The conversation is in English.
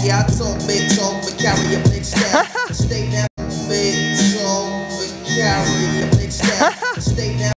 Yeah, I talk big talk, but carry a big stack. Stay down, big talk, but carry a big stack. Stay down.